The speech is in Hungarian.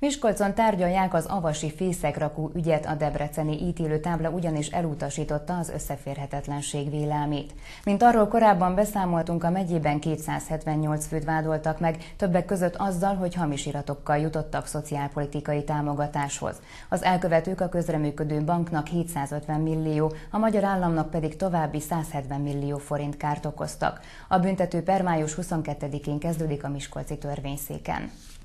Miskolcon tárgyalják az avasi fészekrakó ügyet, a debreceni ítélőtábla ugyanis elutasította az összeférhetetlenség vélelmét. Mint arról korábban beszámoltunk, a megyében 278 főt vádoltak meg, többek között azzal, hogy hamis iratokkal jutottak szociálpolitikai támogatáshoz. Az elkövetők a közreműködő banknak 750 millió, a magyar államnak pedig további 170 millió forint kárt okoztak. A büntetőper május 22-én kezdődik a miskolci törvényszéken.